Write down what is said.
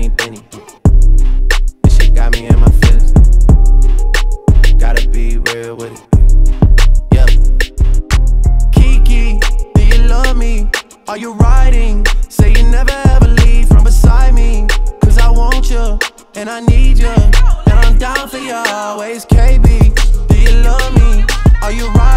tiny Benny. This shit got me in my feelings. Gotta be real with it. Yeah. Keke, do you love me? Are you riding? Say you never ever leave from beside me. Cause I want you, and I need you, and I'm down for you always. KB, do you love me? Are you riding?